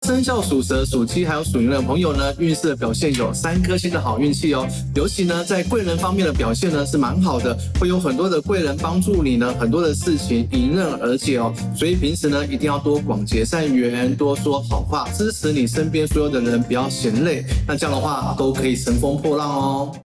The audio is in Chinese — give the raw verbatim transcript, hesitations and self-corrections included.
生肖属蛇、属鸡还有属牛的朋友呢，运势的表现有三颗星的好运气哦。尤其呢，在贵人方面的表现呢是蛮好的，会有很多的贵人帮助你呢，很多的事情迎刃而解哦。所以平时呢，一定要多广结善缘，多说好话，支持你身边所有的人，不要嫌累。那这样的话，都可以乘风破浪哦。